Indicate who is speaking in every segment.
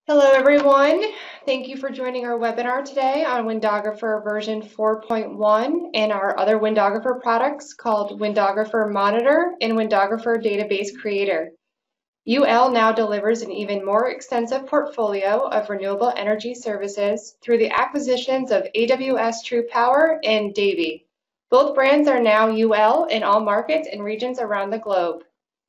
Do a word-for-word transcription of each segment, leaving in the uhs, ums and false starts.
Speaker 1: Hello everyone, thank you for joining our webinar today on Windographer version four point one and our other Windographer products called Windographer Monitor and Windographer Database Creator. U L now delivers an even more extensive portfolio of renewable energy services through the acquisitions of A W S True Power and Davy. Both brands are now U L in all markets and regions around the globe.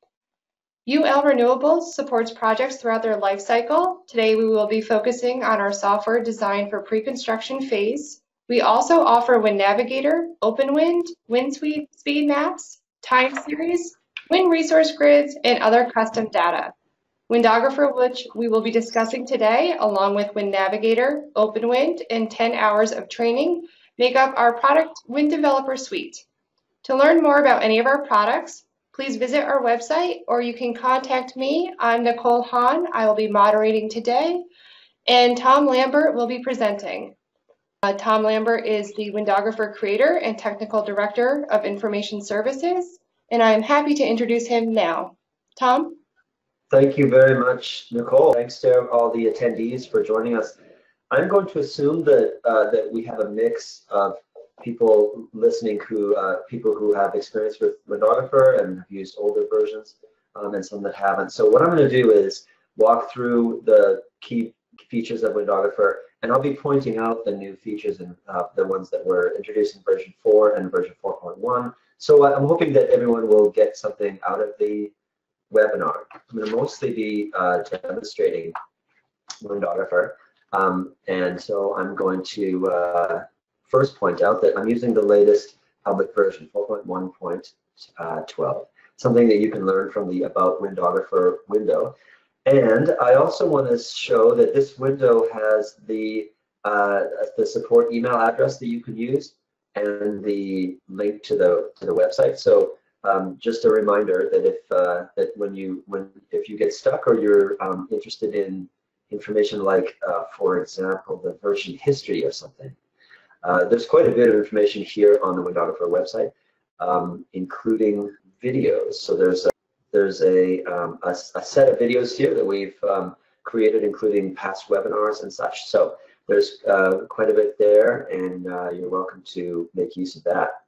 Speaker 1: U L Renewables supports projects throughout their life cycle. Today we will be focusing on our software designed for pre-construction phase. We also offer Wind Navigator, OpenWind, Wind Speed Maps, Time Series, Wind Resource Grids, and other custom data. Windographer, which we will be discussing today, along with Wind Navigator, OpenWind, and ten hours of training, make up our product Wind Developer Suite. To learn more about any of our products, please visit our website, or you can contact me. I'm Nicole Hahn. I will be moderating today, and Tom Lambert will be presenting. Uh, Tom Lambert is the Windographer Creator and Technical Director of Information Services, and I'm happy to introduce him now. Tom?
Speaker 2: Thank you very much, Nicole. Thanks to all the attendees for joining us. I'm going to assume that uh, that we have a mix of people listening who uh, people who have experience with Windographer and have used older versions, um, and some that haven't. So what I'm going to do is walk through the key features of Windographer, and I'll be pointing out the new features and uh, the ones that were introduced in version four and version four point one. So I'm hoping that everyone will get something out of the webinar. I'm going to mostly be uh, demonstrating Windographer, um, and so I'm going to uh, first point out that I'm using the latest public version, four point one point twelve, something that you can learn from the About Windographer window. And I also want to show that this window has the, uh, the support email address that you can use and the link to the, to the website. So um, just a reminder that if, uh, that when you, when, if you get stuck or you're um, interested in information like, uh, for example, the version history or something, Uh, there's quite a bit of information here on the Windographer website, um, including videos. So there's a, there's a, um, a, a set of videos here that we've um, created, including past webinars and such. So there's uh, quite a bit there, and uh, you're welcome to make use of that.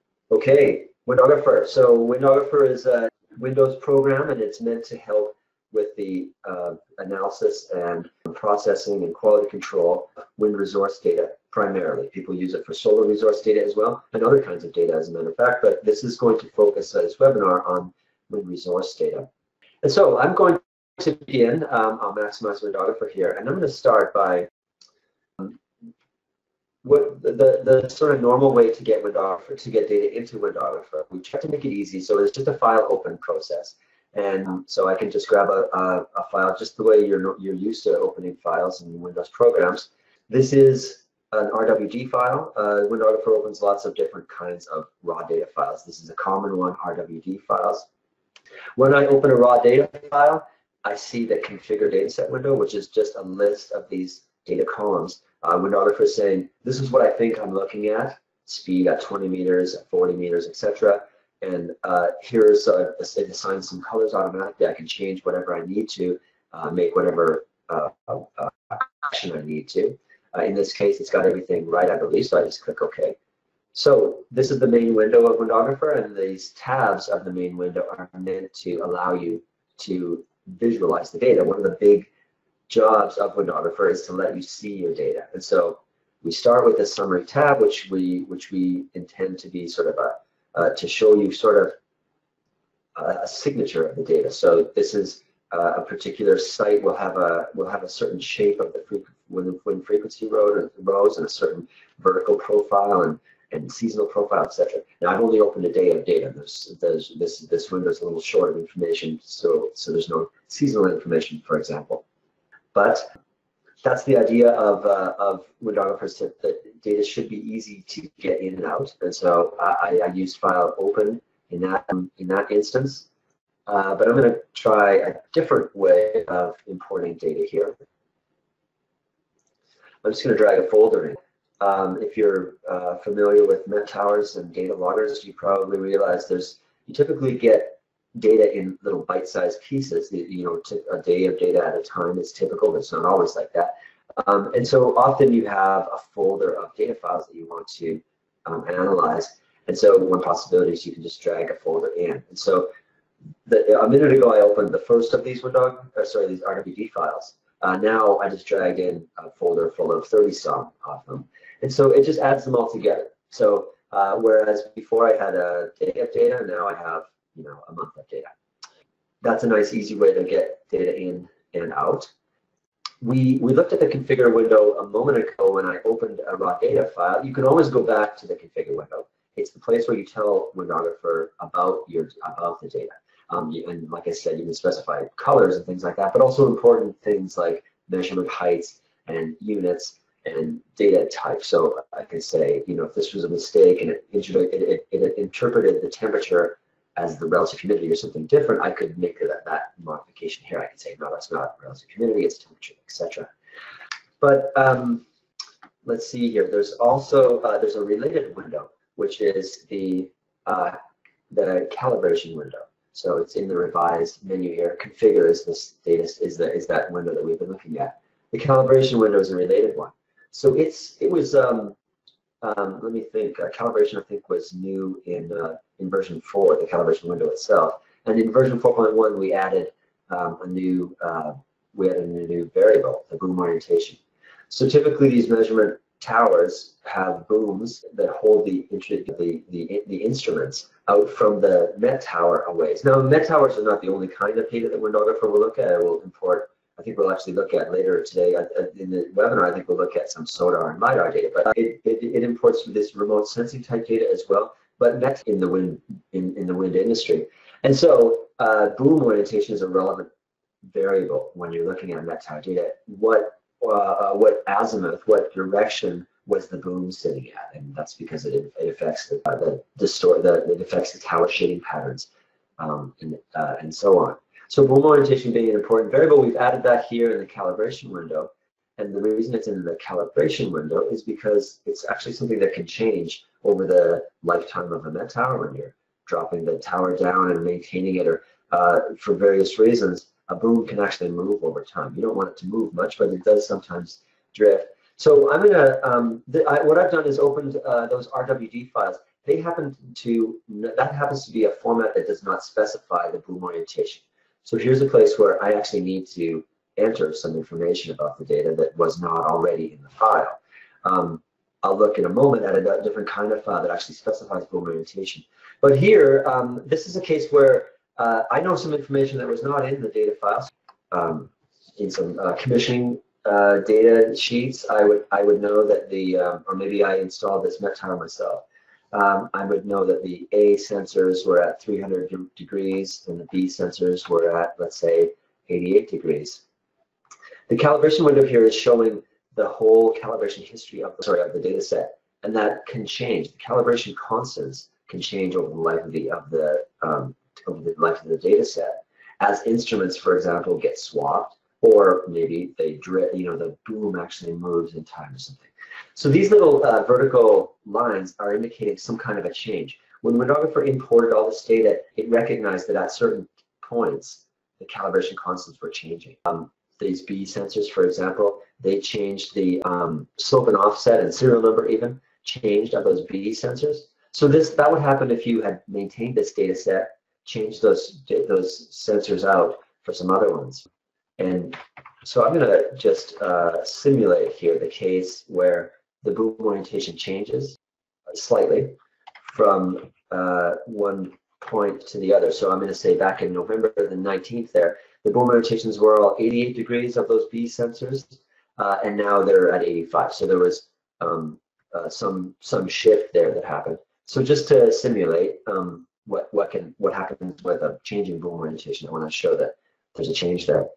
Speaker 2: Okay, Windographer. So Windographer is a Windows program, and it's meant to help with the uh, analysis and processing and quality control of wind resource data primarily. People use it for solar resource data as well, and other kinds of data as a matter of fact, but this is going to focus uh, this webinar on wind resource data. And so I'm going to begin, um, I'll maximize Windographer here, and I'm going to start by um, what the, the, the sort of normal way to get Windographer, to get data into Windographer. We try to make it easy, so it's just a file open process. And so I can just grab a, a, a file just the way you're, you're used to opening files in Windows programs. This is an R W D file. Uh, Windographer opens lots of different kinds of raw data files. This is a common one, R W D files. When I open a raw data file, I see the configure dataset window, which is just a list of these data columns. Uh, Windographer is saying, this is what I think I'm looking at, speed at twenty meters, at forty meters, et cetera. And uh, here's, uh, it assigns some colors automatically. I can change whatever I need to, uh, make whatever uh, uh, action I need to. Uh, in this case, it's got everything right, I believe, so I just click OK. So this is the main window of Windographer, and these tabs of the main window are meant to allow you to visualize the data. One of the big jobs of Windographer is to let you see your data. And so we start with the summary tab, which we, which we intend to be sort of a Uh, to show you sort of uh, a signature of the data. So this is uh, a particular site will have a will have a certain shape of the wind, wind frequency road or rows and a certain vertical profile and and seasonal profile, et cetera. Now I've only opened a day of data. There's, there's this this window is a little short of information, so so there's no seasonal information, for example. But that's the idea of uh, of Windographer, that data should be easy to get in and out, and so I, I use file open in that in that instance. Uh, but I'm going to try a different way of importing data here. I'm just going to drag a folder in. Um, if you're uh, familiar with Met Towers and data loggers, you probably realize there's you typically get data in little bite-sized pieces. You know, a day of data at a time is typical, but it's not always like that. Um, and so often you have a folder of data files that you want to um, analyze. And so one possibility is you can just drag a folder in. And so the, a minute ago, I opened the first of these Window, or sorry, these R W D files. Uh, now I just drag in a folder full of thirty some of them. And so it just adds them all together. So uh, whereas before I had a day of data, now I have, you know, a month of data. That's a nice, easy way to get data in and out. We, we looked at the configure window a moment ago when I opened a raw data file. You can always go back to the configure window. It's the place where you tell Windographer about your about the data. Um, you, and like I said, you can specify colors and things like that, but also important things like measurement heights and units and data type. So I can say, you know, if this was a mistake and it, it, it, it interpreted the temperature as the relative humidity or something different, I could make that, that modification here. I could say, no, that's not relative humidity, it's temperature, et cetera. But um, let's see here. There's also, uh, there's a related window, which is the, uh, the calibration window. So it's in the revised menu here. Configure is this data is the is that window that we've been looking at. The calibration window is a related one. So it's it was um, um, let me think. Uh, calibration I think was new in uh, in version four, the calibration window itself. And in version four point one we added um, a new uh, we added a new variable, the boom orientation. So typically these measurement towers have booms that hold the the the, the instruments out from the Met Tower a ways. Now, Met Towers are not the only kind of data that Windographer will look at. It will import, I think we'll actually look at later today in the webinar, I think we'll look at some SODAR and LiDAR data, but it, it, it imports this remote sensing type data as well, but Met in the wind, in, in the wind industry. And so uh, boom orientation is a relevant variable when you're looking at Met Tower data. What, uh, what azimuth, what direction was the boom sitting at, and that's because it, it affects the, uh, the distort the it affects the tower shading patterns, um, and uh, and so on. So boom orientation being an important variable, we've added that here in the calibration window, and the reason it's in the calibration window is because it's actually something that can change over the lifetime of a Met Tower when you're dropping the tower down and maintaining it, or uh, for various reasons, a boom can actually move over time. You don't want it to move much, but it does sometimes drift. So I'm gonna, um, the, I, what I've done is opened uh, those R W D files. They happen to, that happens to be a format that does not specify the boom orientation. So here's a place where I actually need to enter some information about the data that was not already in the file. Um, I'll look in a moment at a different kind of file that actually specifies boom orientation. But here, um, this is a case where uh, I know some information that was not in the data files. Um, in some uh, commissioning Uh, data sheets, I would I would know that the um, or maybe I installed this Met Tower myself. Um, I would know that the A sensors were at three hundred degrees and the B sensors were at, let's say, eighty-eight degrees. The calibration window here is showing the whole calibration history of the, sorry of the data set, and that can change. The calibration constants can change over the life of the of the um, over the life of the data set as instruments, for example, get swapped. Or maybe they drift, you know, the boom actually moves in time or something. So these little uh, vertical lines are indicating some kind of a change. When Windographer imported all this data, it recognized that at certain points, the calibration constants were changing. Um, these B sensors, for example, they changed the um, slope and offset and serial number even changed of those B sensors. So this that would happen if you had maintained this data set, changed those those sensors out for some other ones. And so I'm going to just uh, simulate here the case where the boom orientation changes slightly from uh, one point to the other. So I'm going to say back in November the nineteenth there, the boom orientations were all eighty-eight degrees of those B sensors, uh, and now they're at eighty-five. So there was um, uh, some some shift there that happened. So just to simulate um, what what can what happens with a changing boom orientation, I want to show that there's a change there.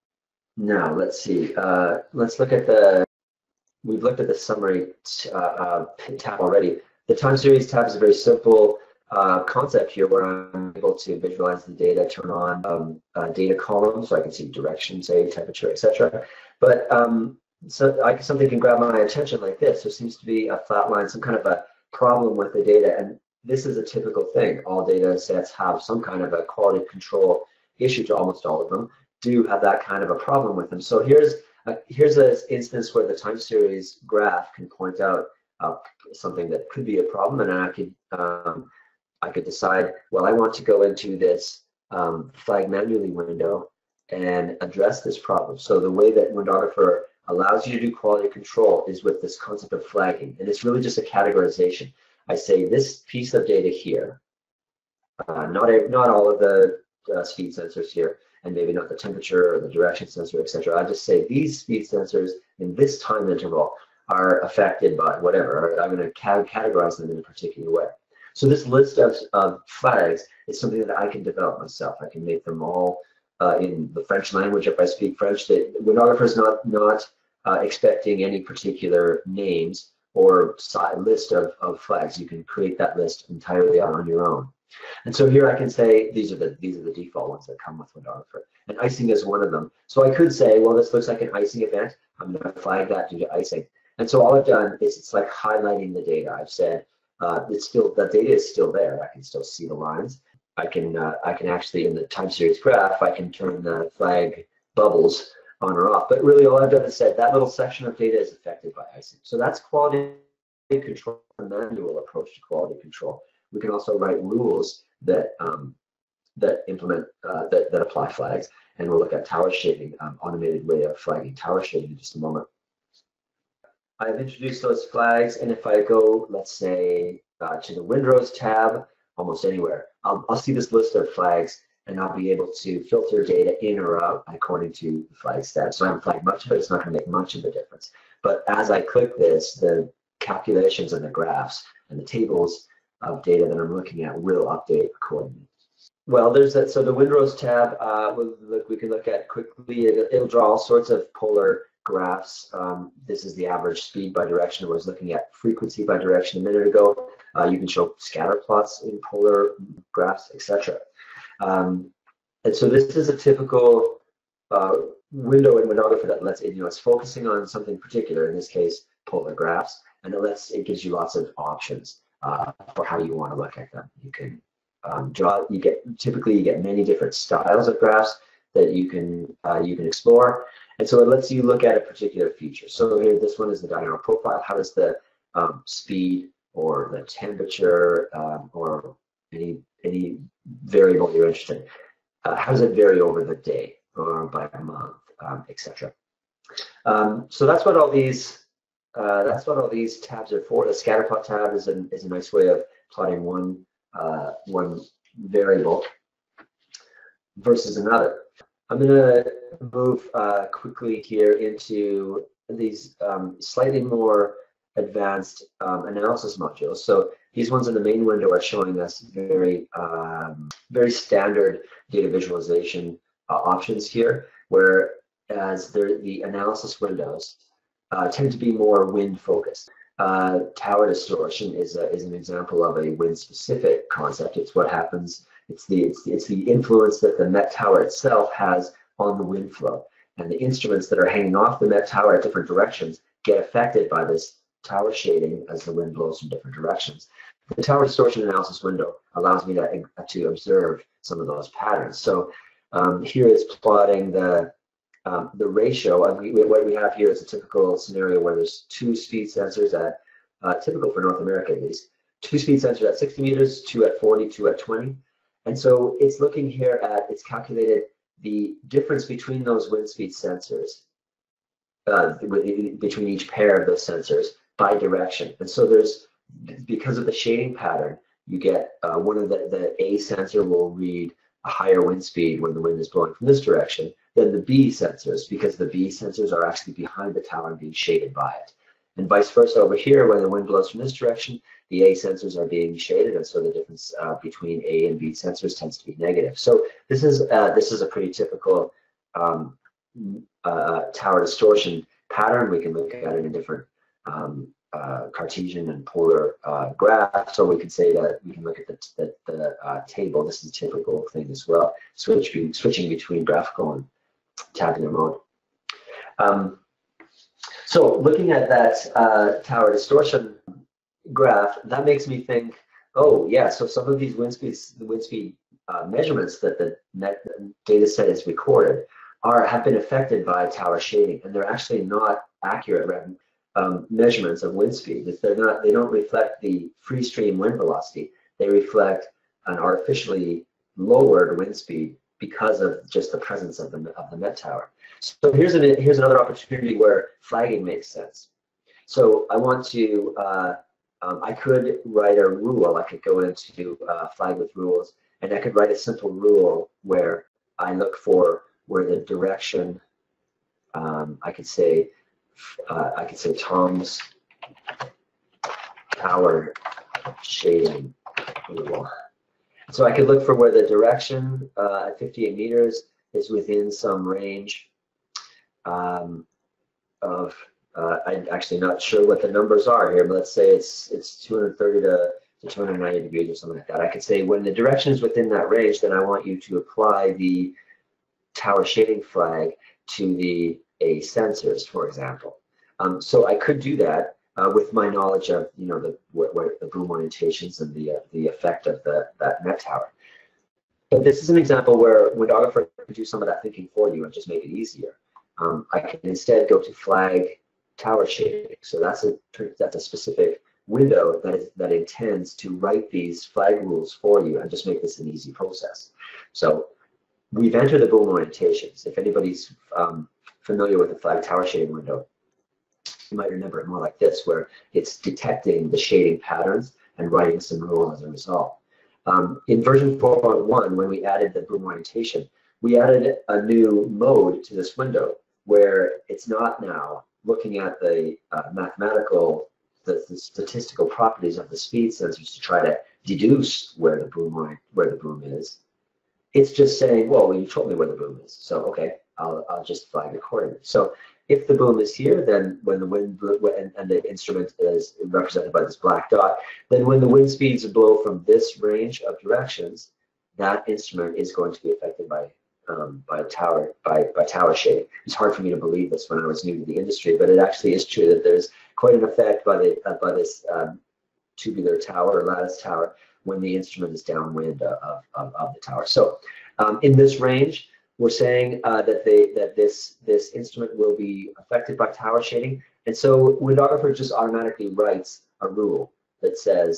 Speaker 2: Now, let's see. Uh, let's look at the, we've looked at the summary uh, uh, tab already. The time series tab is a very simple uh, concept here where I'm able to visualize the data, turn on um, uh, data columns so I can see direction, say, temperature, et cetera. But um, so I, something can grab my attention like this. There seems to be a flat line, some kind of a problem with the data. And this is a typical thing. All data sets have some kind of a quality control issue. To almost all of them do have that kind of a problem with them. So here's a, here's an instance where the time series graph can point out uh, something that could be a problem, and I could um, I could decide, well, I want to go into this um, flag manually window and address this problem. So the way that Windographer allows you to do quality control is with this concept of flagging, and it's really just a categorization. I say this piece of data here, uh, not a, not all of the uh, speed sensors here, and maybe not the temperature or the direction sensor, et cetera. I just say these speed sensors in this time interval are affected by whatever. I'm going to categorize them in a particular way. So this list of, of flags is something that I can develop myself. I can make them all uh, in the French language if I speak French. The Windographer is not, not uh, expecting any particular names or list of, of flags. You can create that list entirely on your own. And so here I can say these are the these are the default ones that come with Windographer, and icing is one of them. So I could say, well, this looks like an icing event. I'm going to flag that due to icing. And so all I've done is it's like highlighting the data. I've said uh, it's still the data is still there. I can still see the lines. I can uh, I can actually in the time series graph I can turn the flag bubbles on or off. But really all I've done is said that little section of data is affected by icing. So that's quality control, a manual approach to quality control. We can also write rules that um, that implement uh, that that apply flags, and we'll look at tower shading, um, automated way of flagging tower shading in just a moment. I've introduced those flags, and if I go, let's say, uh, to the Windows tab, almost anywhere, I'll, I'll see this list of flags, and I'll be able to filter data in or out according to the flag stat. So I haven't flagged much of it; it's not going to make much of a difference. But as I click this, the calculations and the graphs and the tables of data that I'm looking at will update accordingly. Well, there's that. So the Windows tab, uh, we'll look, we can look at quickly. It, it'll draw all sorts of polar graphs. Um, this is the average speed by direction. I was looking at frequency by direction a minute ago. Uh, you can show scatter plots in polar graphs, et cetera. Um, and so this is a typical uh, window in Windographer that lets it, you know, it's focusing on something particular. In this case, polar graphs, and it lets it gives you lots of options uh, for how you want to look at them. You can um, draw. You get typically you get many different styles of graphs that you can uh, you can explore, and so it lets you look at a particular feature. So here, this one is the diagonal profile. How does the um, speed or the temperature um, or any any variable you're interested in, uh, how does it vary over the day or by month, um, et cetera. Um, so that's what all these uh, that's what all these tabs are for. The scatter plot tab is a is a nice way of plotting one uh, one variable versus another. I'm going to move uh, quickly here into these um, slightly more advanced um, analysis modules. So these ones in the main window are showing us very, um, very standard data visualization uh, options here, whereas the analysis windows uh, tend to be more wind focused. Uh, tower distortion is, a, is an example of a wind-specific concept. It's what happens. It's the, it's, the, it's the influence that the Met Tower itself has on the wind flow. And the instruments that are hanging off the Met Tower at different directions get affected by this tower shading as the wind blows from different directions. The tower distortion analysis window allows me to, to observe some of those patterns. So um, here is plotting the, um, the ratio. Of, what we have here is a typical scenario where there's two speed sensors at, uh, typical for North America at least, two speed sensors at sixty meters, two at forty, two at twenty. And so it's looking here at, it's calculated the difference between those wind speed sensors, uh, between each pair of those sensors by direction. And so there's, because of the shading pattern, you get uh, one of the, the A sensor will read a higher wind speed when the wind is blowing from this direction than the B sensors, because the B sensors are actually behind the tower and being shaded by it. And vice versa over here, when the wind blows from this direction, the A sensors are being shaded, and so the difference uh, between A and B sensors tends to be negative. So this is uh, this is a pretty typical um, uh, tower distortion pattern. We can look at it in different um, uh, Cartesian and polar uh, graphs, or we can say that we can look at the, the, the uh, table. This is a typical thing as well, switch be, switching between graphical and tabular mode. Um, so looking at that uh, tower distortion graph, that makes me think Oh, yeah. So some of these wind speeds, the wind speed uh, measurements that the net data set is recorded are have been affected by tower shading, and they're actually not accurate um, measurements of wind speed. If they're not, they don't reflect the free stream wind velocity. They reflect an artificially lowered wind speed because of just the presence of the of the Met Tower. So here's an here's another opportunity where flagging makes sense. So I want to. Uh, Um, I could write a rule. I could go into uh, flag with rules, and I could write a simple rule where I look for where the direction. Um, I could say, uh, I could say Tom's tower shading rule. So I could look for where the direction uh, at fifty-eight meters is within some range um, of. Uh, I'm actually not sure what the numbers are here, but let's say it's it's two hundred thirty to, to two hundred ninety degrees or something like that. I could say when the direction is within that range, then I want you to apply the tower shading flag to the A sensors, for example. Um, so I could do that uh, with my knowledge of you know the what, what the boom orientations and the uh, the effect of the that Met Tower. But this is an example where Windographer can do some of that thinking for you and just make it easier. Um, I can instead go to flag tower shading. So that's a that's a specific window that is that intends to write these flag rules for you and just make this an easy process. So we've entered the boom orientations. If anybody's um, familiar with the flag tower shading window, you might remember it more like this, where it's detecting the shading patterns and writing some rule as a result. Um, in version four point one, when we added the boom orientation, we added a new mode to this window where it's not now looking at the uh, mathematical, the, the statistical properties of the speed sensors to try to deduce where the boom where the boom is. It's just saying, well, you told me where the boom is, so okay, I'll I'll just flag accordingly. So if the boom is here, then when the wind and, and the instrument is represented by this black dot, then when the wind speeds blow from this range of directions, that instrument is going to be affected by. Um, by tower by by tower shading. It's hard for me to believe this when I was new to the industry, but it actually is true that there's quite an effect by the uh, by this um, tubular tower or lattice tower when the instrument is downwind of, of, of the tower. So um, in this range, we're saying uh, that they that this this instrument will be affected by tower shading, and so Windographer just automatically writes a rule that says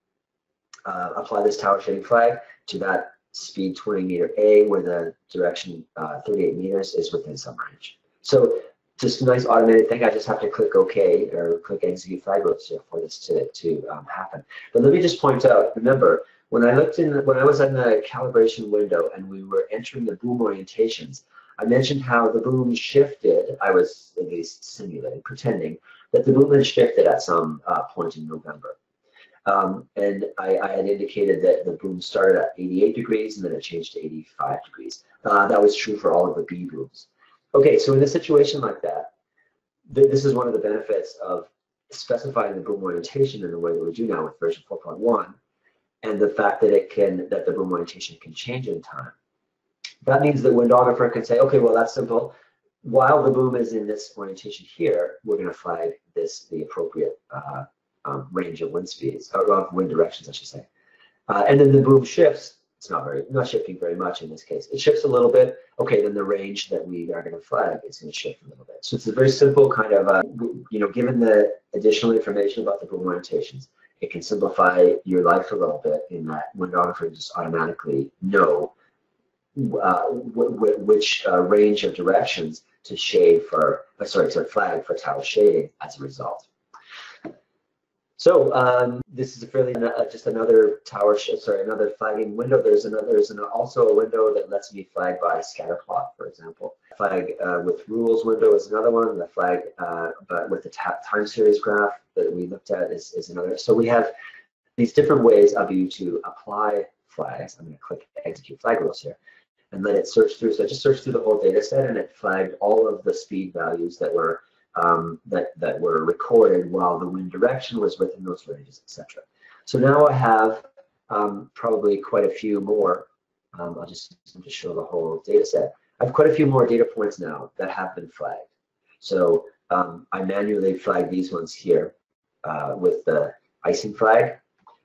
Speaker 2: uh, apply this tower shading flag to that speed twenty meter A, where the direction uh, thirty-eight meters is within some range. So just a nice automated thing. I just have to click OK or click execute flag rules here for this to, to um, happen. But let me just point out, remember, when I looked in, when I was in the calibration window and we were entering the boom orientations, I mentioned how the boom shifted. I was at least simulating, pretending that the boom had shifted at some uh, point in November. Um, and I, I had indicated that the boom started at eighty-eight degrees and then it changed to eighty-five degrees. Uh, that was true for all of the B booms. Okay, so in a situation like that, th this is one of the benefits of specifying the boom orientation in the way that we do now with version four point one, and the fact that it can that the boom orientation can change in time. That means that Windographer can say, okay, well, that's simple. While the boom is in this orientation here, we're going to flag this the appropriate uh, Um, range of wind speeds, or of wind directions, I should say. Uh, and then the boom shifts. It's not very, not shifting very much in this case. It shifts a little bit. Okay, then the range that we are going to flag is going to shift a little bit. So it's a very simple kind of, uh, you know, given the additional information about the boom orientations, it can simplify your life a little bit in that Windographer just automatically know uh, which uh, range of directions to shade for, uh, sorry, to flag for tower shading as a result. So um, this is a fairly uh, just another tower, sorry, another flagging window. There's another, there's an, also a window that lets me flag by scatter plot, for example. Flag uh, with rules window is another one. The flag, uh, but with the time series graph that we looked at is, is another. So we have these different ways of you to apply flags. I'm going to click execute flag rules here and let it search through. So I just searched through the whole data set and it flagged all of the speed values that were Um, that, that were recorded while the wind direction was within those ranges, et cetera. So now I have um, probably quite a few more. Um, I'll just, just show the whole data set. I have quite a few more data points now that have been flagged. So um, I manually flag these ones here uh, with the icing flag.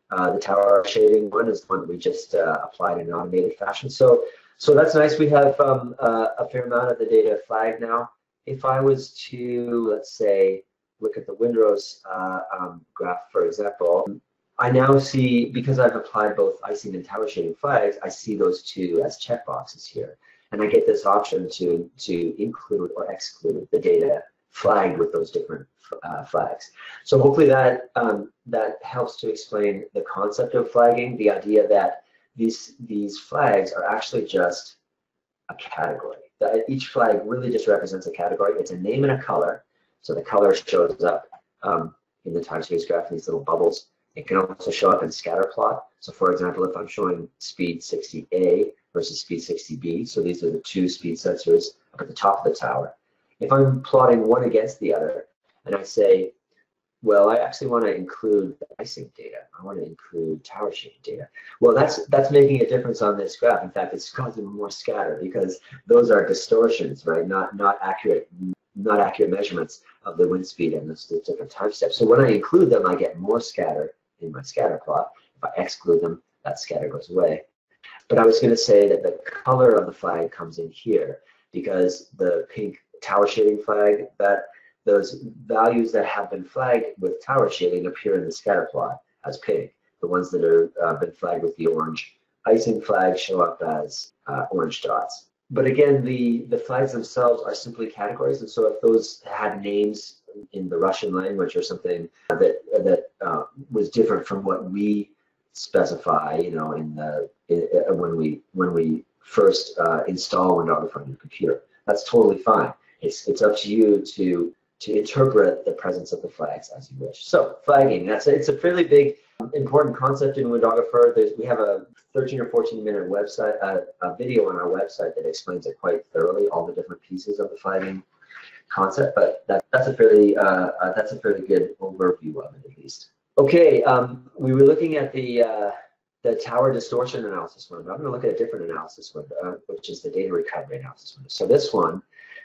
Speaker 2: Uh, the tower shading one is the one that we just uh, applied in an automated fashion. So, so that's nice. We have um, uh, a fair amount of the data flagged now. If I was to, let's say, look at the Windrose uh, um, graph, for example, I now see, because I've applied both icing and tower shading flags, I see those two as checkboxes here. And I get this option to, to include or exclude the data flagged with those different uh, flags. So hopefully that, um, that helps to explain the concept of flagging, the idea that these, these flags are actually just a category. That each flag really just represents a category. It's a name and a color. So the color shows up um, in the time series graph in these little bubbles. It can also show up in scatter plot. So for example, if I'm showing speed sixty A versus speed sixty B, so these are the two speed sensors up at the top of the tower. If I'm plotting one against the other, and I say, well, I actually want to include the icing data. I want to include tower shading data. Well, that's that's making a difference on this graph. In fact, it's causing more scatter because those are distortions, right? Not not accurate, not accurate measurements of the wind speed and the, the different time steps. So when I include them, I get more scatter in my scatter plot. If I exclude them, that scatter goes away. But I was going to say that the color of the flag comes in here because the pink tower shading flag, that those values that have been flagged with tower shading appear in the scatter plot as pink. The ones that have uh, been flagged with the orange icing flag show up as uh, orange dots. But again, the, the flags themselves are simply categories, and so if those had names in the Russian language or something that that uh, was different from what we specify, you know, in the in, uh, when we when we first uh, install Windographer on your computer, that's totally fine. It's it's up to you to to interpret the presence of the flags as you wish. So flagging, that's a, it's a fairly big, um, important concept in Windographer. There's, we have a thirteen or fourteen minute website, uh, a video on our website that explains it quite thoroughly, all the different pieces of the flagging concept. But that, that's a fairly uh, uh, that's a fairly good overview of it, at least. Okay, um, we were looking at the uh, the tower distortion analysis window. I'm going to look at a different analysis window, uh, which is the data recovery analysis window. So this one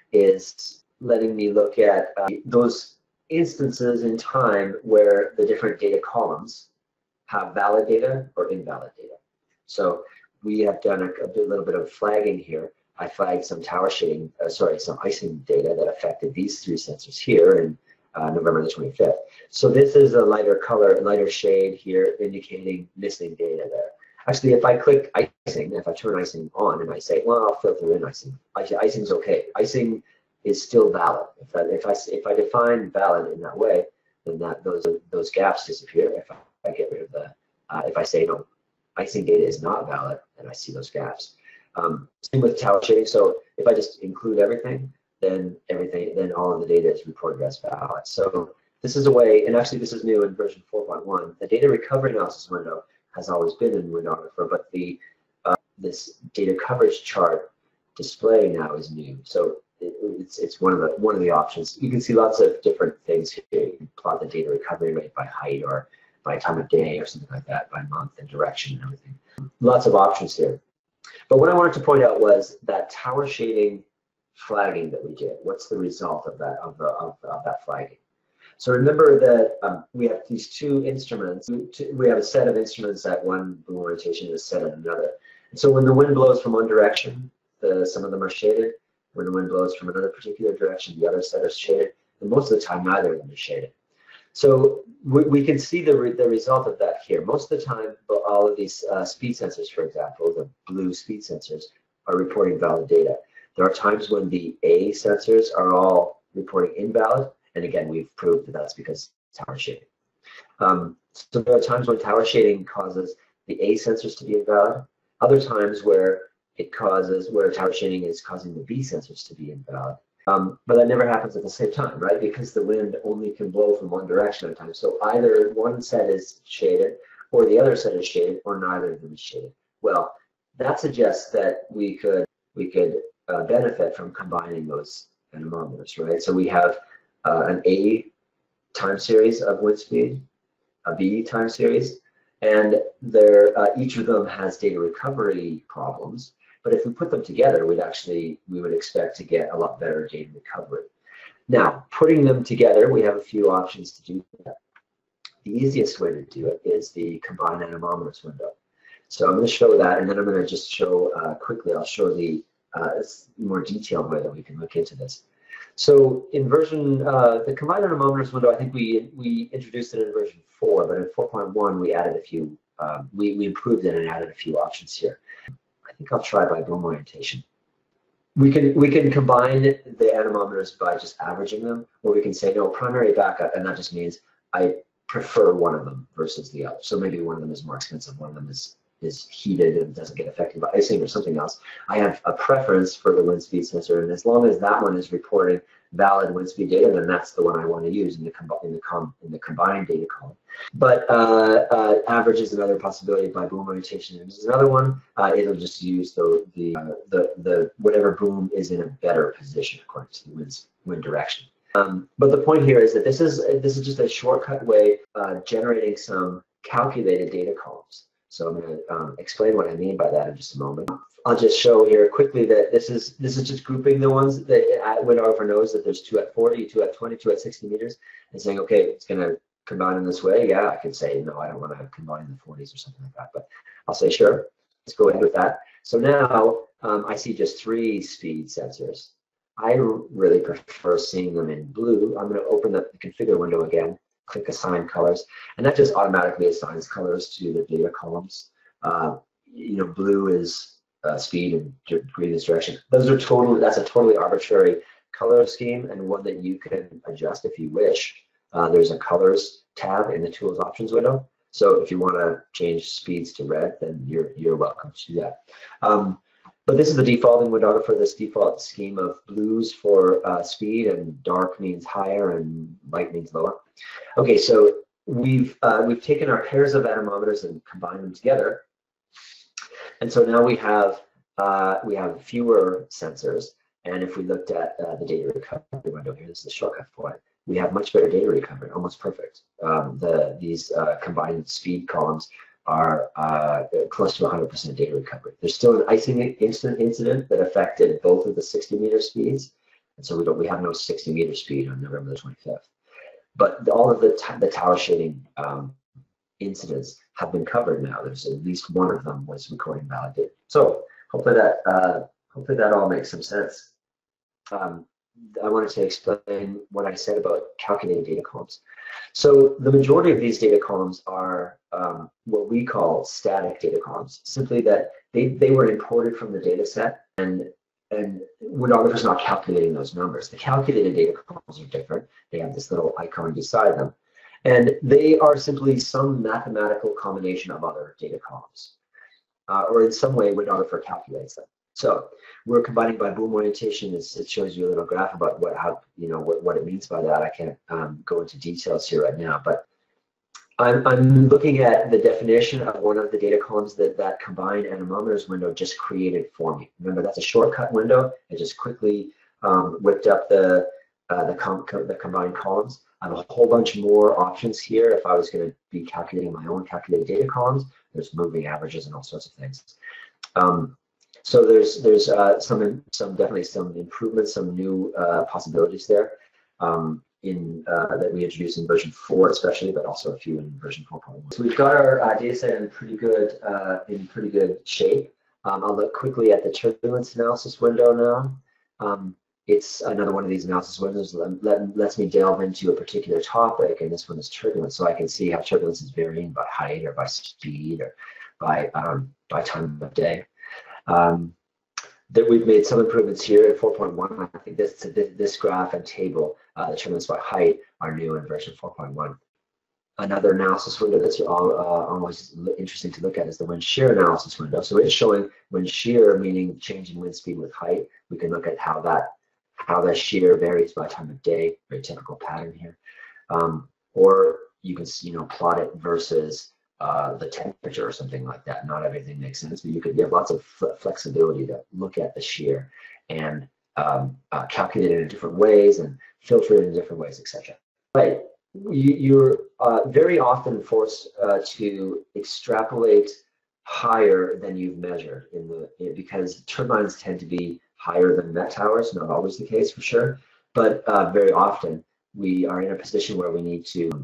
Speaker 2: is letting me look at uh, those instances in time where the different data columns have valid data or invalid data. So we have done a, a little bit of flagging here. I flagged some tower shading, uh, sorry, some icing data that affected these three sensors here in uh, November the twenty-fifth. So this is a lighter color, a lighter shade here indicating missing data there. Actually, if I click icing, if I turn icing on and I say, well, I'll filter in icing, icing's okay. Icing is still valid. If I, if I, if I define valid in that way, then that those those gaps disappear. If I, I get rid of the, uh, if I say no, icing data is not valid, then I see those gaps. Um, same with tower shading. So if I just include everything, then everything, then all of the data is reported as valid. So this is a way, and actually this is new in version four point one. The data recovery analysis window has always been in Windographer, but the uh, this data coverage chart display now is new. So it, it's it's one of the one of the options. You can see lots of different things here. You can plot the data recovery rate by height or by time of day or something like that, by month and direction and everything. Lots of options here. But what I wanted to point out was that tower shading flagging that we did. What's the result of that of the of, of that flagging? So remember that um, we have these two instruments. We have a set of instruments at one boom orientation and a set at another. And so when the wind blows from one direction, the, some of them are shaded. When the wind blows from another particular direction, the other set is shaded. And most of the time, neither of them is shaded. So we, we can see the, re, the result of that here. Most of the time, all of these uh, speed sensors, for example, the blue speed sensors, are reporting valid data. There are times when the A sensors are all reporting invalid. And again, we've proved that that's because tower shading. Um, so there are times when tower shading causes the A sensors to be invalid. Other times where it causes, where tower shading is causing the B sensors to be invalid. Um, but that never happens at the same time, right? Because the wind only can blow from one direction at a time. So either one set is shaded, or the other set is shaded, or neither of them is shaded. Well, that suggests that we could we could uh, benefit from combining those anemometers, right? So we have uh, an A time series of wind speed, a B time series, and they're, uh, each of them has data recovery problems. But if we put them together, we'd actually, we would expect to get a lot better data recovery. Now, putting them together, we have a few options to do that. the easiest way to do it is the combined anemometers window. So I'm going to show that, and then I'm going to just show uh, quickly, I'll show the uh, more detailed way that we can look into this. So in version, uh, the combined anemometers window, I think we we introduced it in version four, but in four point one we added a few, um, we, we improved it and added a few options here. I think I'll try by boom orientation. We can we can combine the anemometers by just averaging them, or we can say no, primary backup, and that just means I prefer one of them versus the other. So maybe one of them is more expensive, one of them is is heated and doesn't get affected by icing or something else. I have a preference for the wind speed sensor, and as long as that one is reporting valid wind speed data, then that's the one I want to use in the in the com in the combined data column. But uh, uh, average is another possibility by boom orientation. And there's another one. Uh, it'll just use the the uh, the the whatever boom is in a better position according to the wind wind direction. Um, but the point here is that this is this is just a shortcut way uh, generating some calculated data columns. So I'm going to um, explain what I mean by that in just a moment. I'll just show here quickly that this is this is just grouping the ones that Windographer knows that there's two at forty, two at twenty, two at sixty meters, and saying, okay, it's going to combine in this way. Yeah, I could say, no, I don't want to combine in the forties or something like that, but I'll say, sure, let's go ahead with that. So now um, I see just three speed sensors. I really prefer seeing them in blue. I'm going to open up the configure window again, click assign colors, and that just automatically assigns colors to the data columns. Uh, you know, blue is uh, speed and green is direction. Those are totally, that's a totally arbitrary color scheme and one that you can adjust if you wish. Uh, there's a colors tab in the tools options window. So if you want to change speeds to red, then you're you're welcome to do that. Um, but this is the default in Windographer, this default scheme of blues for uh, speed, and dark means higher and light means lower. Okay, so we've uh, we've taken our pairs of anemometers and combined them together, and so now we have uh, we have fewer sensors. And if we looked at uh, the data recovery window here, this is the shortcut for it. We have much better data recovery, almost perfect. Um, the these uh, combined speed columns are uh, close to one hundred percent data recovery. There's still an icing incident incident that affected both of the sixty meter speeds, and so we don't we have no sixty meter speed on November the twenty-fifth. But all of the the tower shading um, incidents have been covered now. There's at least one of them was recording valid data. So hopefully that uh, hopefully that all makes some sense. Um, I wanted to explain what I said about calculating data columns. So the majority of these data columns are um, what we call static data columns, simply that they, they were imported from the data set, and, and Windographer is not calculating those numbers. The calculated data columns are different. They have this little icon beside them, and they are simply some mathematical combination of other data columns, uh, or in some way Windographer calculates them. So we're combining by boom orientation. It's, it shows you a little graph about what how you know what, what it means by that. I can't um, go into details here right now, but I'm, I'm looking at the definition of one of the data columns that that combined anemometers window just created for me. Remember, that's a shortcut window. It just quickly um, whipped up the uh, the, com the combined columns. I have a whole bunch more options here. If I was going to be calculating my own calculated data columns, there's moving averages and all sorts of things. Um, So there's there's uh, some some definitely some improvements, some new uh, possibilities there um, in uh, that we introduced in version four, especially, but also a few in version four point one. So we've got our uh, data set in pretty good uh, in pretty good shape. Um, I'll look quickly at the turbulence analysis window now. Um, it's another one of these analysis windows that let, lets me delve into a particular topic, and this one is turbulence, so I can see how turbulence is varying by height or by speed or by um, by time of day. Um, that we've made some improvements here in four point one. I think this this graph and table, uh, the turbulence by height, are new in version four point one. Another analysis window that's all, uh, always interesting to look at is the wind shear analysis window. So it's showing wind shear, meaning change in wind speed with height. We can look at how that how that shear varies by time of day. Very typical pattern here. Um, or you can you know plot it versus Uh, the temperature or something like that. Not everything makes sense, but you could have lots of flexibility to look at the shear and um, uh, calculate it in different ways and filter it in different ways, et cetera. Right, you, you're uh, very often forced uh, to extrapolate higher than you've measured in the in, because turbines tend to be higher than Met towers. Not always the case for sure, but uh, very often we are in a position where we need to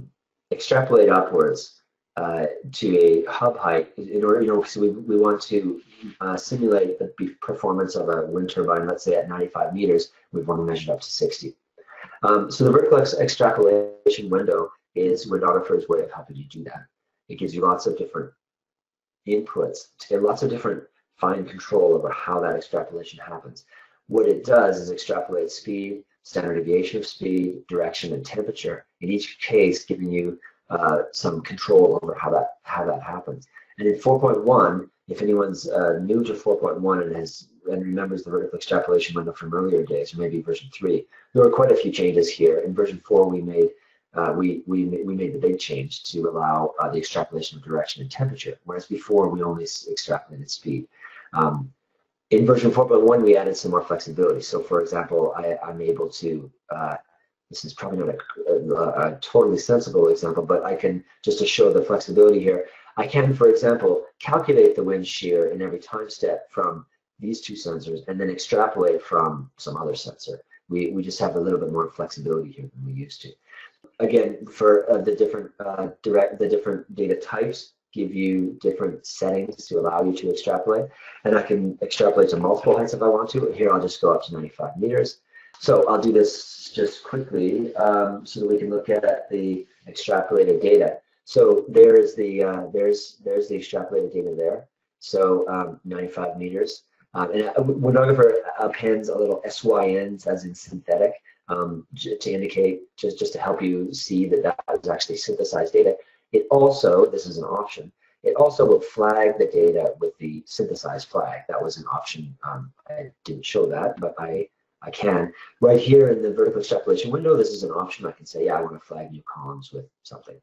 Speaker 2: extrapolate upwards uh, to a hub height in order, you know, so we, we want to uh, simulate the performance of a wind turbine, let's say at ninety-five meters, we've only measured up to sixty. Um, so the vertical ex extrapolation window is Windographer's way of helping you do that. It gives you lots of different inputs to get lots of different fine control over how that extrapolation happens. What it does is extrapolate speed, standard deviation of speed, direction, and temperature, in each case giving you uh, some control over how that how that happens. And in four point one, if anyone's uh, new to four point one and has and remembers the vertical extrapolation window from earlier days, or maybe version three, there were quite a few changes here. In version four, we made uh, we we we made the big change to allow uh, the extrapolation of direction and temperature, whereas before we only extrapolated speed. Um, In version four point one, we added some more flexibility. So, for example, I, I'm able to, uh, this is probably not a, a, a totally sensible example, but I can, just to show the flexibility here, I can, for example, calculate the wind shear in every time step from these two sensors and then extrapolate from some other sensor. We, we just have a little bit more flexibility here than we used to. Again, for uh, the different uh, direct, the different data types, give you different settings to allow you to extrapolate. And I can extrapolate to multiple heights if I want to. Here, I'll just go up to ninety-five meters. So I'll do this just quickly um, so that we can look at the extrapolated data. So there is the, uh, there's, there's the extrapolated data there. So um, ninety-five meters. Um, and Windographer appends a little S Y Ns as in synthetic um, to indicate, just, just to help you see that that is actually synthesized data. It also, this is an option, it also will flag the data with the synthesized flag. That was an option. Um, I didn't show that, but I, I can. Right here in the vertical extrapolation window, this is an option. I can say, yeah, I want to flag new columns with something.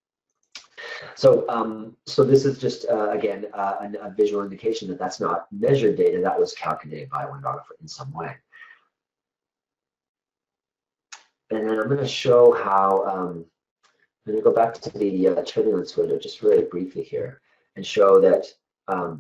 Speaker 2: So, um, so this is just, uh, again, uh, a, a visual indication that that's not measured data. That was calculated by Windographer in some way. And then I'm going to show how, um, I'm going to go back to the uh, turbulence window just really briefly here and show that, um,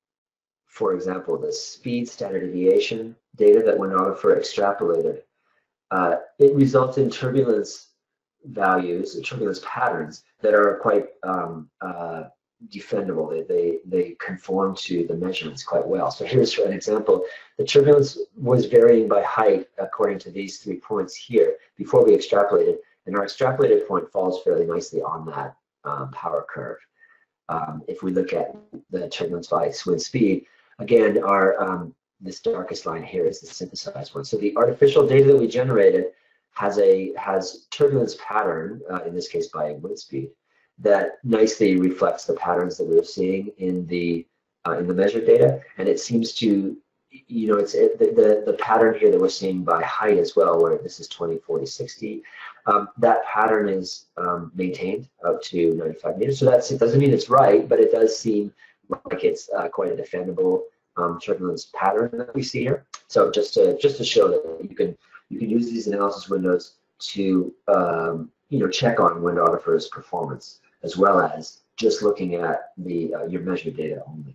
Speaker 2: for example, the speed standard deviation data that Windographer extrapolated, uh, it results in turbulence values, turbulence patterns that are quite um, uh, defendable. They, they, they conform to the measurements quite well. So here's an example. The turbulence was varying by height according to these three points here before we extrapolated. And our extrapolated point falls fairly nicely on that um, power curve. Um, if we look at the turbulence by wind speed, again, our um, this darkest line here is the synthesized one. So the artificial data that we generated has a has turbulence pattern, uh, in this case by wind speed, that nicely reflects the patterns that we were seeing in the uh, in the measured data, and it seems to, you know, it's it, the, the the pattern here that we're seeing by height as well, where this is twenty, forty, sixty. Um, that pattern is um, maintained up to ninety-five meters. So that's, it doesn't mean it's right, but it does seem like it's uh, quite a defendable um, turbulence pattern that we see here. So just to just to show that you can you can use these analysis windows to um, you know, check on Windographer's performance as well as just looking at the uh, your measured data only.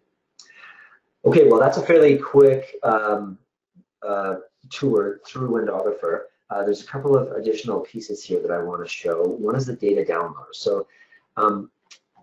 Speaker 2: Okay, well that's a fairly quick um, uh, tour through Windographer. Uh, there's a couple of additional pieces here that I want to show. One is the data downloader. So um,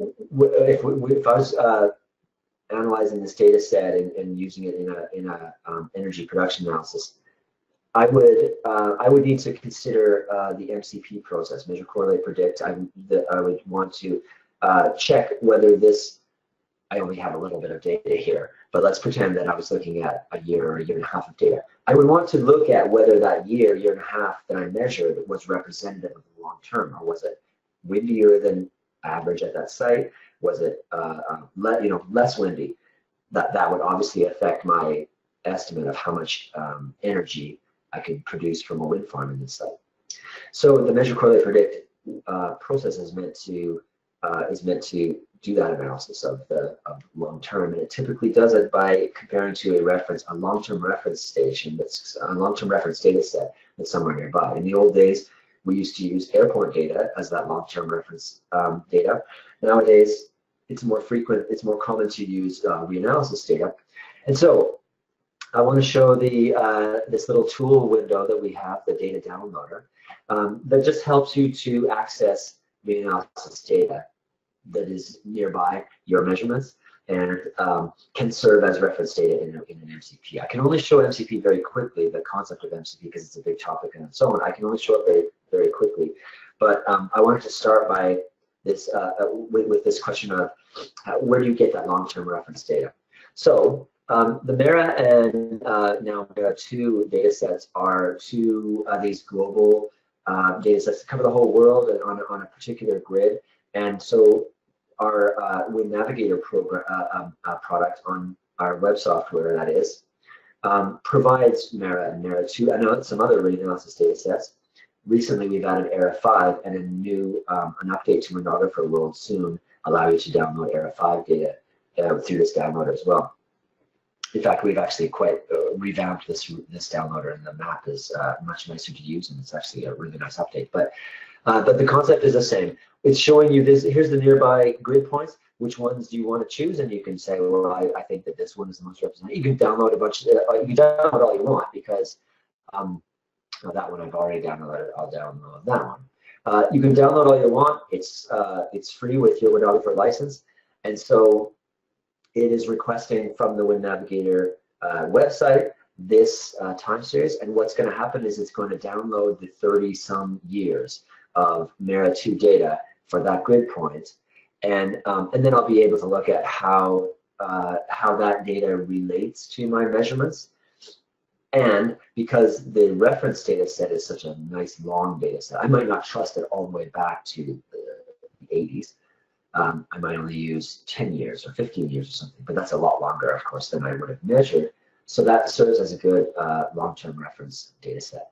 Speaker 2: if, we, if I was uh, analyzing this data set and, and using it in a, in a um, energy production analysis, I would uh, I would need to consider uh, the M C P process, measure, correlate, predict. I, the, I would want to uh, check whether this, I only have a little bit of data here, but let's pretend that I was looking at a year or a year and a half of data. I would want to look at whether that year, year and a half that I measured was representative of the long term, or was it windier than average at that site? Was it uh, uh, le you know, less windy? That, that would obviously affect my estimate of how much um, energy I could produce from a wind farm in this site. So the measure, correlate, predict uh, process is meant to uh, is meant to do that analysis of the of long term, and it typically does it by comparing to a reference, a long-term reference station that's a long-term reference data set that's somewhere nearby. In the old days, we used to use airport data as that long-term reference um, data. Nowadays, it's more frequent, it's more common to use uh, reanalysis data, and so I want to show the uh, this little tool window that we have, the data downloader, um, that just helps you to access reanalysis data that is nearby your measurements and um, can serve as reference data in, a, in an M C P. I can only show M C P very quickly, the concept of M C P, because it's a big topic and so on. I can only show it very, very quickly. But um, I wanted to start by this uh, with, with this question of uh, where do you get that long-term reference data? So um, the MERA and uh, now MERA two data sets are two of these global uh, data sets that cover the whole world and on, on a particular grid. And so our uh, Wind Navigator program uh, um, uh, product on our web software, that is, um, provides MERA and MERA two and some other reanalysis data sets. Recently, we've added ERA five, and a new um, an update to Windographer will soon allow you to download ERA five data uh, through this downloader as well. In fact, we've actually quite uh, revamped this this downloader, and the map is uh, much nicer to use, and it's actually a really nice update. But uh, but the concept is the same. It's showing you this. Here's the nearby grid points. Which ones do you want to choose? And you can say, well, I, I think that this one is the most representative. You can download a bunch. Of, uh, you can download all you want because um, well, that one I've already downloaded. I'll download that one. Uh, you can download all you want. It's uh, it's free with your Windographer license, and so it is requesting from the Wind Navigator uh, website this uh, time series. And what's going to happen is it's going to download the thirty some years of MERA two data for that grid point, and um, and then I'll be able to look at how uh, how that data relates to my measurements. And because the reference data set is such a nice long data set, I might not trust it all the way back to the eighties. Um, I might only use ten years or fifteen years or something, but that's a lot longer, of course, than I would have measured. So that serves as a good uh, long-term reference data set.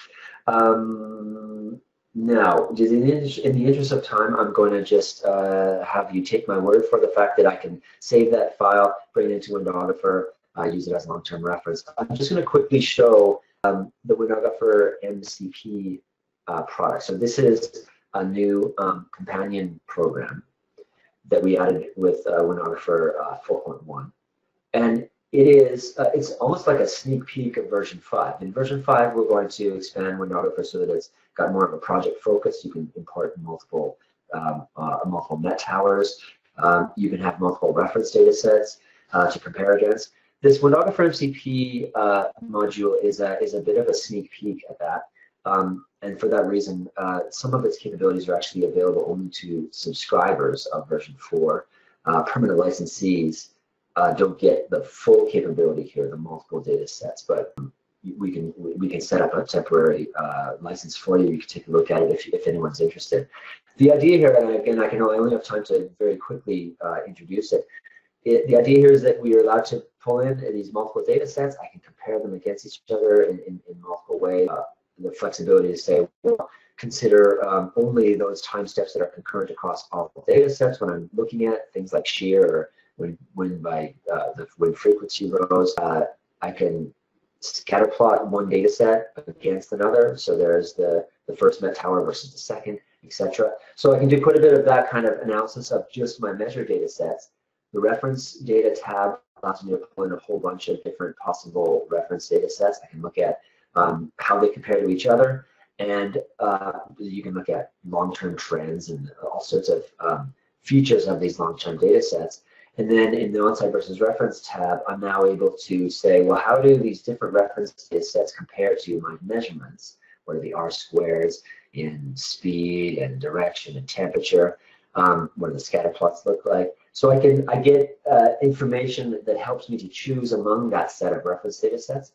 Speaker 2: Um, now, in the, in the interest of time, I'm going to just uh, have you take my word for the fact that I can save that file, bring it into Windographer, uh, use it as long-term reference. I'm just going to quickly show um, the Windographer M C P uh, product. So this is a new um, companion program that we added with uh, Windographer uh, four point one. And it is, uh, it's almost like a sneak peek of version five. In version five, we're going to expand Windographer so that it's got more of a project focus. You can import multiple, um, uh, multiple net towers. Um, you can have multiple reference data sets uh, to compare against. This Windographer M C P uh, module is a, is a bit of a sneak peek at that. Um, and for that reason, uh, some of its capabilities are actually available only to subscribers of version four. Uh, permanent licensees uh, don't get the full capability here, the multiple data sets, but we can we can set up a temporary uh, license for you. You can take a look at it if, if anyone's interested. The idea here, and again, I can I only have time to very quickly uh, introduce it. it. The idea here is that we are allowed to pull in these multiple data sets. I can compare them against each other in, in, in multiple ways. Uh, the flexibility to say, well, consider um, only those time steps that are concurrent across all the data sets when I'm looking at things like shear or when, when by uh, the wind frequency rose. Uh, I can scatter plot one data set against another. So there's the, the first Met Tower versus the second, et cetera. So I can do quite a bit of that kind of analysis of just my measure data sets. The reference data tab allows me to pull in a whole bunch of different possible reference data sets. I can look at Um, how they compare to each other, and uh, you can look at long-term trends and all sorts of um, features of these long-term data sets. And then in the on-site versus reference tab, I'm now able to say, well, how do these different reference data sets compare to my measurements? What are the R squares in speed and direction and temperature? Um, what do the scatter plots look like? So I can I get uh, information that, that helps me to choose among that set of reference data sets.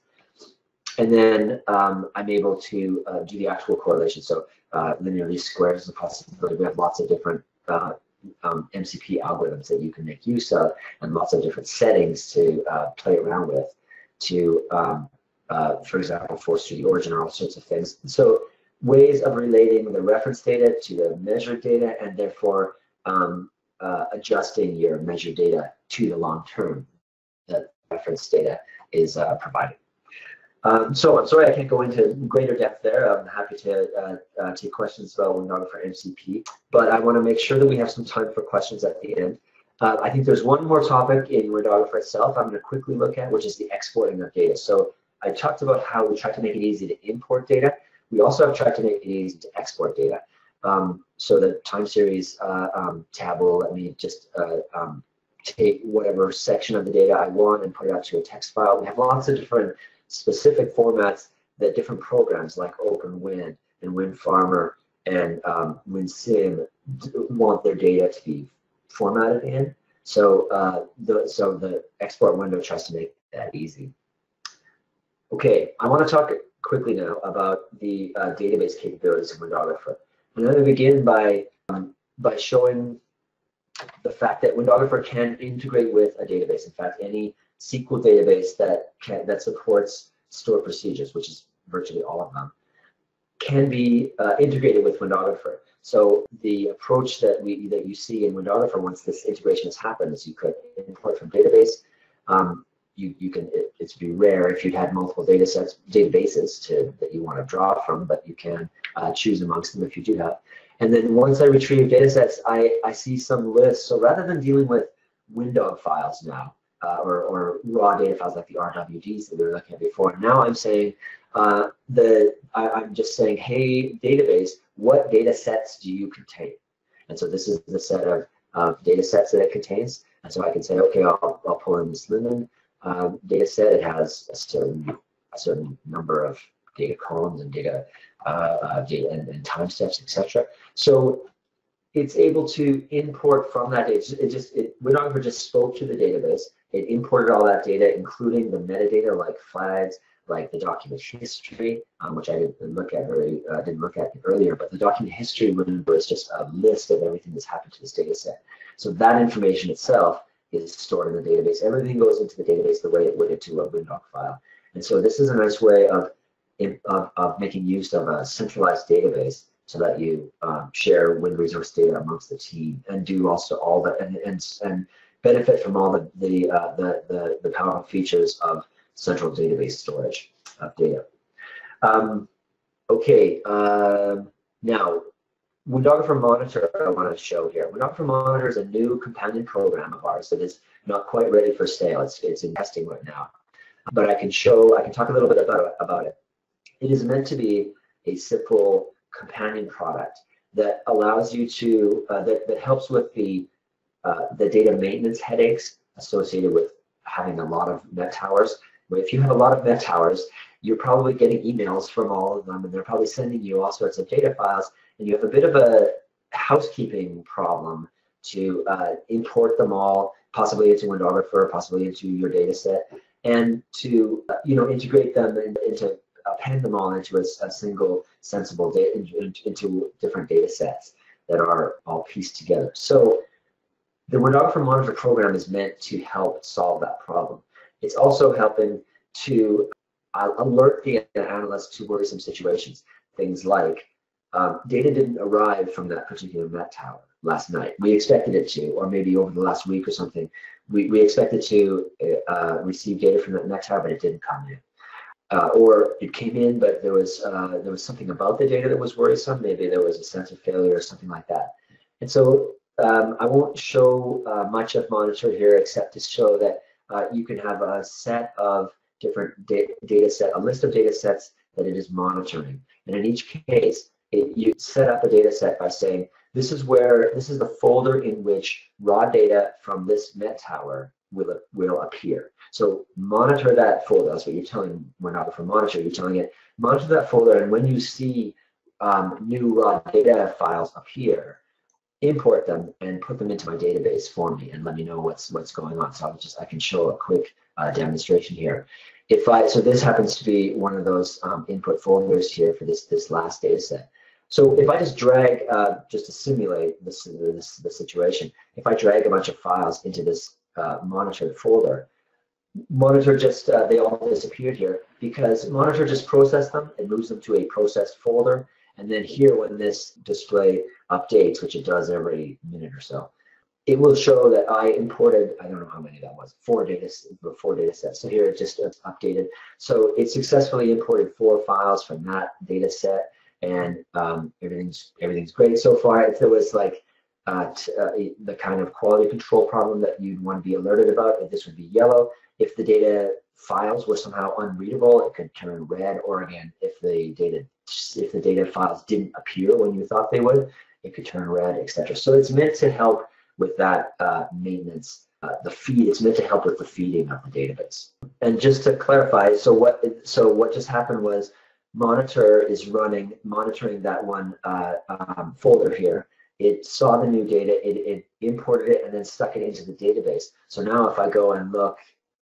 Speaker 2: And then um, I'm able to uh, do the actual correlation. So uh, linear least squares is a possibility. We have lots of different uh, um, M C P algorithms that you can make use of, and lots of different settings to uh, play around with to, um, uh, for example, force to the origin or all sorts of things. So ways of relating the reference data to the measured data, and therefore um, uh, adjusting your measured data to the long term that reference data is uh, provided. Um, so I'm sorry I can't go into greater depth there. I'm happy to uh, uh, take questions about Windographer M C P, but I want to make sure that we have some time for questions at the end. Uh, I think there's one more topic in Windographer itself I'm going to quickly look at, which is the exporting of data. So I talked about how we try to make it easy to import data. We also have tried to make it easy to export data. Um, so the time series uh, um, tab will let me just uh, um, take whatever section of the data I want and put it out to a text file. We have lots of different specific formats that different programs like OpenWin and WinFarmer and um, WinSim want their data to be formatted in. So uh, the so the export window tries to make that easy. Okay, I want to talk quickly now about the uh, database capabilities of Windographer. I'm going to begin by um, by showing the fact that Windographer can integrate with a database. In fact, any S Q L database that can that supports stored procedures, which is virtually all of them, can be uh, integrated with Windographer. So the approach that we that you see in Windographer, once this integration has happened, is you could import from database. Um, you you can it, it's be rare if you had multiple data sets databases to that you want to draw from, but you can uh, choose amongst them if you do have. And then once I retrieve data sets, I I see some lists. So rather than dealing with Windog files now uh, or or raw data files like the R W Ds that we were looking at before, now I'm saying. Uh, the I, I'm just saying, hey, database, what data sets do you contain? And so this is the set of, of data sets that it contains. And so I can say, okay, I'll, I'll pull in this Linden um, data set. It has a certain a certain number of data columns and data, uh, uh, data and, and time steps, et cetera. So it's able to import from that data. It just it Windographer just spoke to the database. It imported all that data, including the metadata like flags, like the document history, um, which I didn't look at very, uh, didn't look at earlier, but the document history, remember, is just a list of everything that's happened to this data set. So that information itself is stored in the database. Everything goes into the database the way it would into a Windog file. And so this is a nice way of, of, of making use of a centralized database so that you um, share wind resource data amongst the team and do also all the, and, and, and benefit from all the, the, uh, the, the, the powerful features of central database storage of data. Um, okay, uh, now Windographer Monitor I want to show here. Windographer Monitor is a new companion program of ours that is not quite ready for sale. It's, it's in testing right now, but I can show, I can talk a little bit about, about it. It is meant to be a simple companion product that allows you to, uh, that, that helps with the, uh, the data maintenance headaches associated with having a lot of net towers. If you have a lot of net towers, you're probably getting emails from all of them, and they're probably sending you all sorts of data files, and you have a bit of a housekeeping problem to uh, import them all, possibly into Windographer, possibly into your data set, and to uh, you know integrate them in, into append them all into a, a single sensible data into, into different data sets that are all pieced together. So the Windographer Monitor program is meant to help solve that problem. It's also helping to uh, alert the analyst to worrisome situations. Things like um, data didn't arrive from that particular Met Tower last night. We expected it to, or maybe over the last week or something. We, we expected to uh, receive data from that Met Tower, but it didn't come in. Uh, or it came in, but there was uh, there was something about the data that was worrisome. Maybe there was a sensor failure or something like that. And so um, I won't show uh, much of Monitor here, except to show that uh, you can have a set of different da data set, a list of data sets that it is monitoring. And in each case, it, you set up a data set by saying, this is where, this is the folder in which raw data from this Met Tower will, will appear. So monitor that folder. That's what you're telling Windographer Monitor. You're telling it, monitor that folder, and when you see um, new raw data files appear, import them and put them into my database for me and let me know what's what's going on. So I'll just I can show a quick uh, demonstration here. If I so this happens to be one of those um, input folders here for this this last data set. So if I just drag uh, just to simulate this, this the situation, if I drag a bunch of files into this uh, Monitor folder, Monitor just uh, they all disappeared here because Monitor just processed them and moves them to a processed folder. And then here, when this display updates, which it does every minute or so, it will show that I imported, I don't know how many that was, four data, four data sets. So here it just uh, updated. So it successfully imported four files from that data set, and um, everything's everything's great so far. If there was like uh, t uh, the kind of quality control problem that you'd want to be alerted about, this would be yellow. If the data files were somehow unreadable, it could turn red, or again, if the data if the data files didn't appear when you thought they would, it could turn red, et cetera. So it's meant to help with that uh, maintenance, uh, the feed. It's meant to help with the feeding of the database. And just to clarify, so what so what just happened was Monitor is running, monitoring that one uh, um, folder here. It saw the new data, it, it imported it, and then stuck it into the database. So now if I go and look,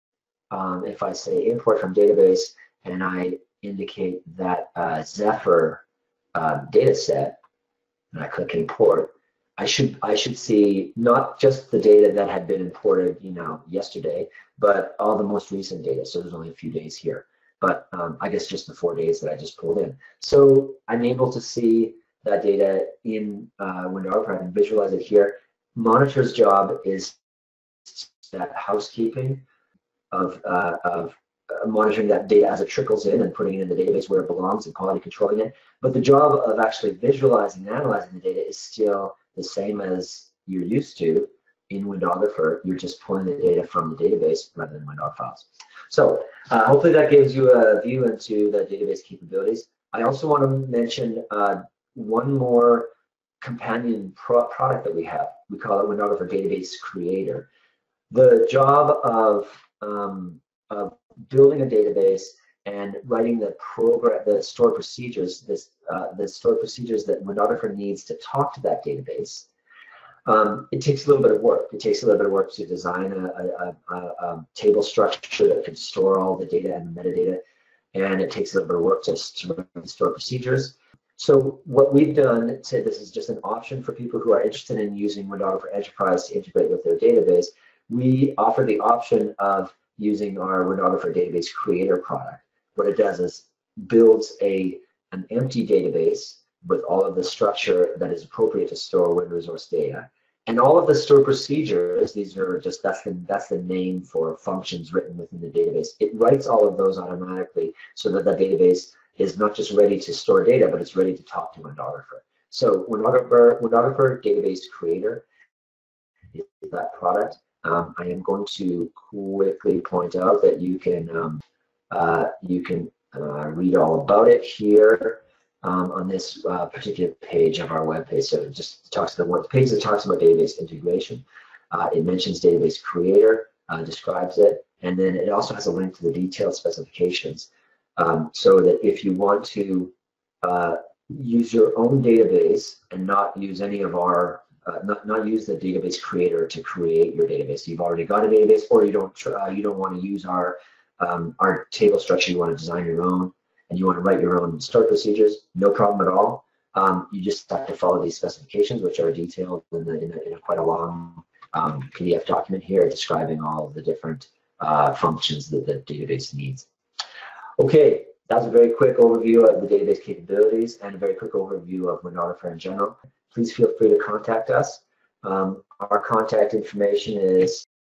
Speaker 2: um, if I say import from database, and I indicate that uh, Zephyr uh, data set, and I click import, I should I should see not just the data that had been imported, you know, yesterday, but all the most recent data. So there's only a few days here, but um, I guess just the four days that I just pulled in. So I'm able to see that data in uh, Windographer. I can visualize it here. Monitor's job is that housekeeping of uh, of uh, monitoring that data as it trickles in and putting it in the database where it belongs and quality controlling it. But the job of actually visualizing and analyzing the data is still the same as you're used to in Windographer. You're just pulling the data from the database rather than Windog files. So uh, hopefully that gives you a view into the database capabilities. I also want to mention uh, one more companion pro product that we have. We call it Windographer Database Creator. The job of, um, of building a database and writing the program, the stored procedures, this, uh, the stored procedures that Windographer needs to talk to that database. Um, it takes a little bit of work. It takes a little bit of work to design a, a, a, a table structure that can store all the data and the metadata, and it takes a little bit of work to, to write the stored procedures. So what we've done, say this is just an option for people who are interested in using Windographer Enterprise to integrate with their database. We offer the option of using our Windographer Database Creator product. What it does is builds a an empty database with all of the structure that is appropriate to store wind resource data. And all of the stored procedures, these are just, that's the, that's the name for functions written within the database. It writes all of those automatically so that the database is not just ready to store data, but it's ready to talk to Windographer. So Windographer, Windographer Database Creator is that product. Um, I am going to quickly point out that you can um, uh, you can uh, read all about it here um, on this uh, particular page of our webpage. So it just talks about what page that talks about database integration. Uh, it mentions Database Creator, uh, describes it, and then it also has a link to the detailed specifications. Um, so that if you want to uh, use your own database and not use any of our, uh, not, not use the database creator to create your database. You've already got a database, or you don't uh, you don't want to use our um, our table structure. You want to design your own, and you want to write your own start procedures. No problem at all. Um, you just have to follow these specifications, which are detailed in, the, in, a, in a quite a long um, P D F document here, describing all of the different uh, functions that the database needs. Okay, that's a very quick overview of the database capabilities and a very quick overview of Windographer in general. Please feel free to contact us. Um, our contact information is